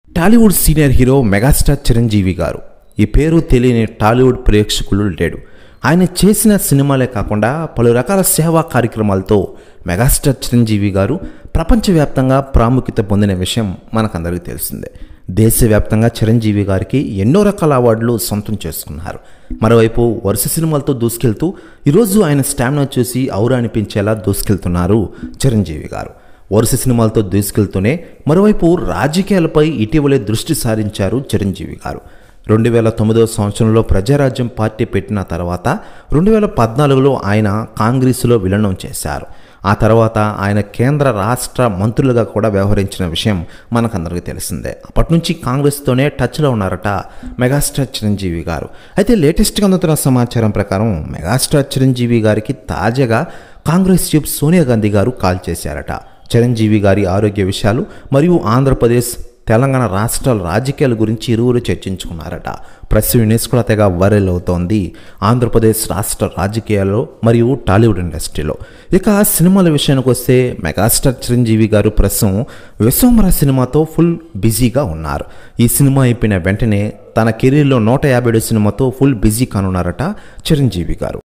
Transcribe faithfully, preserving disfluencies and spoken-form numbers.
Tollywood senior hero megastar Chiranjeevi గారు. ఈ పేరు తెలియని టాలీవుడ్ ప్రేక్షకులు లేడు. ఆయన చేసిన సినిమాలే కాకుండా పలు రకాల సేవా కార్యక్రమాలతో మెగాస్టార్ చిరంజీవి గారు ప్రపంచవ్యాప్తంగా ప్రాముఖ్యత పొందిన విషయం మనకందరికీ తెలిసిందే. దేశవ్యాప్తంగా చిరంజీవి గారికి ఎన్నో రకాల అవార్డులు సొంతం చేసుకున్నారు. మరోవైపు వరుస సినిమాలతో దూసుకెళ్తూ ఈరోజు ఆయన స్టామినా చూసి ఔరా అనిపించేలా దూసుకెళ్తున్నారు చిరంజీవి గారు. వరుస సినిమాలతో దూసుకెళ్తూనే మరోవైపు రాజకీయాలపై ఇటీవలే దృష్టి సారించారు చిరంజీవి గారు. రెండు వేల తొమ్మిదవ సంవత్సరంలో ప్రజారాజ్యం పార్టీ పెట్టిన తర్వాత రెండు వేల పద్నాలుగులో ఆయన కాంగ్రెస్లో విలీనం చేశారు. ఆ తర్వాత ఆయన కేంద్ర రాష్ట్ర మంత్రులుగా కూడా వ్యవహరించిన విషయం మనకందరికీ తెలిసిందే. అప్పటి నుంచి కాంగ్రెస్తోనే టచ్లో ఉన్నారట మెగాస్టార్ చిరంజీవి గారు. అయితే లేటెస్ట్గా అందుతున్న సమాచారం ప్రకారం మెగాస్టార్ చిరంజీవి గారికి తాజాగా కాంగ్రెస్ చీఫ్ సోనియా గాంధీ గారు కాల్ చేశారట. చిరంజీవి గారి ఆరోగ్య విషయాలు మరియు ఆంధ్రప్రదేశ్ తెలంగాణ రాష్ట్రాల రాజకీయాల గురించి ఇరువురు చర్చించుకున్నారట. ప్రెస్ న్యూస్ కూడా తెగ వైరల్ అవుతోంది ఆంధ్రప్రదేశ్ రాష్ట్ర రాజకీయాల్లో మరియు టాలీవుడ్ ఇండస్ట్రీలో. ఇక సినిమాల విషయానికి వస్తే మెగాస్టార్ చిరంజీవి గారు ప్రస్తుతం విశ్వంబర సినిమాతో ఫుల్ బిజీగా ఉన్నారు. ఈ సినిమా అయిపోయిన వెంటనే తన కెరీర్లో నూట యాభై ఏడు సినిమాతో ఫుల్ బిజీ కానున్నారట చిరంజీవి గారు.